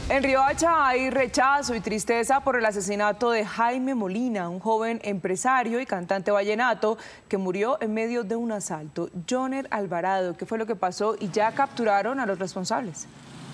En Riohacha hay rechazo y tristeza por el asesinato de Jaime Molina, un joven empresario y cantante vallenato que murió en medio de un asalto. Joner Alvarado, ¿qué fue lo que pasó? Y ya capturaron a los responsables.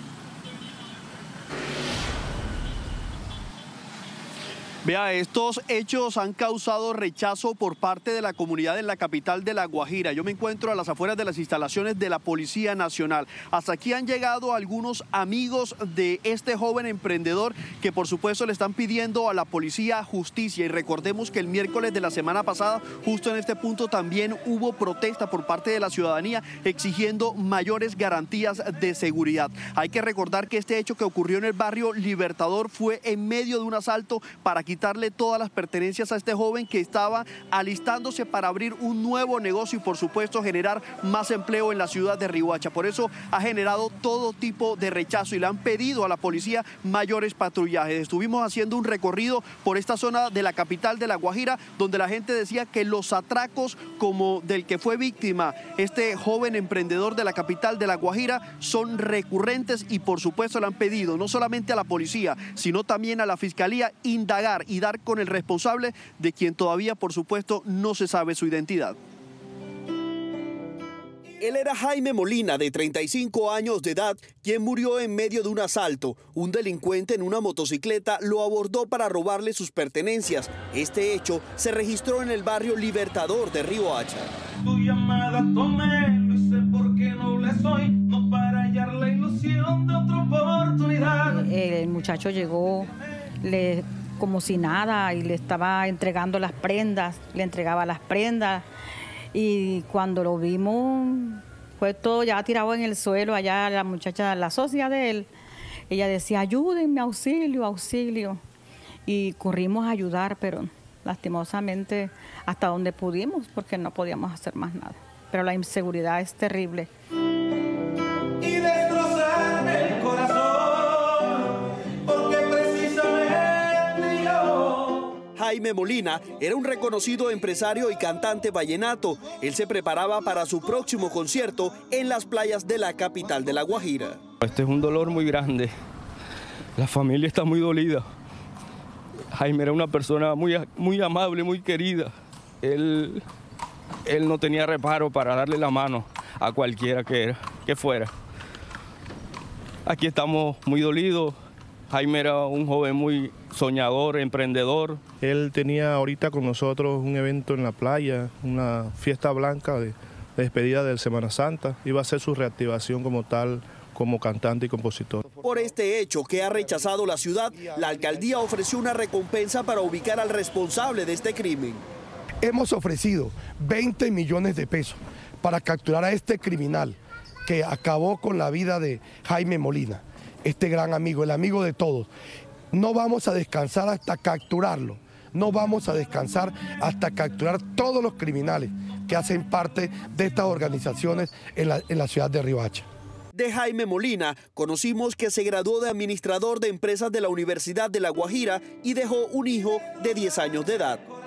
Vea, estos hechos han causado rechazo por parte de la comunidad en la capital de La Guajira. Yo me encuentro a las afueras de las instalaciones de la Policía Nacional. Hasta aquí han llegado algunos amigos de este joven emprendedor que por supuesto le están pidiendo a la policía justicia. Y recordemos que el miércoles de la semana pasada, justo en este punto, también hubo protesta por parte de la ciudadanía exigiendo mayores garantías de seguridad. Hay que recordar que este hecho que ocurrió en el barrio Libertador fue en medio de un asalto para quitarle todas las pertenencias a este joven que estaba alistándose para abrir un nuevo negocio y por supuesto generar más empleo en la ciudad de Riohacha. Por eso ha generado todo tipo de rechazo y le han pedido a la policía mayores patrullajes. Estuvimos haciendo un recorrido por esta zona de la capital de La Guajira, donde la gente decía que los atracos como del que fue víctima este joven emprendedor de la capital de La Guajira son recurrentes y por supuesto le han pedido no solamente a la policía, sino también a la fiscalía indagar y dar con el responsable de quien todavía, por supuesto, no se sabe su identidad. Él era Jaime Molina, de 35 años de edad, quien murió en medio de un asalto. Un delincuente en una motocicleta lo abordó para robarle sus pertenencias. Este hecho se registró en el barrio Libertador de Riohacha. Tu llamada tomé, lo hice porque noble soy, no para hallar la ilusión de otra oportunidad. El muchacho llegó, como si nada, y le estaba entregando las prendas, le entregaba las prendas. Y cuando lo vimos, fue todo ya tirado en el suelo. Allá la muchacha, la socia de él, ella decía, ayúdenme, auxilio, auxilio. Y corrimos a ayudar, pero lastimosamente hasta donde pudimos, porque no podíamos hacer más nada. Pero la inseguridad es terrible. Y destrozarme el corazón, porque precisamente yo. Jaime Molina era un reconocido empresario y cantante vallenato. Él se preparaba para su próximo concierto en las playas de la capital de La Guajira. Este es un dolor muy grande. La familia está muy dolida. Jaime era una persona muy amable, muy querida. Él no tenía reparo para darle la mano a cualquiera que fuera. Aquí estamos muy dolidos. Jaime era un joven muy soñador, emprendedor. Él tenía ahorita con nosotros un evento en la playa, una fiesta blanca de despedida de Semana Santa. Iba a ser su reactivación como tal, como cantante y compositor. Por este hecho que ha rechazado la ciudad, la alcaldía ofreció una recompensa para ubicar al responsable de este crimen. Hemos ofrecido 20 millones de pesos para capturar a este criminal que acabó con la vida de Jaime Molina, este gran amigo, el amigo de todos. No vamos a descansar hasta capturarlo, no vamos a descansar hasta capturar todos los criminales que hacen parte de estas organizaciones en la ciudad de Riohacha. De Jaime Molina conocimos que se graduó de administrador de empresas de la Universidad de La Guajira y dejó un hijo de 10 años de edad.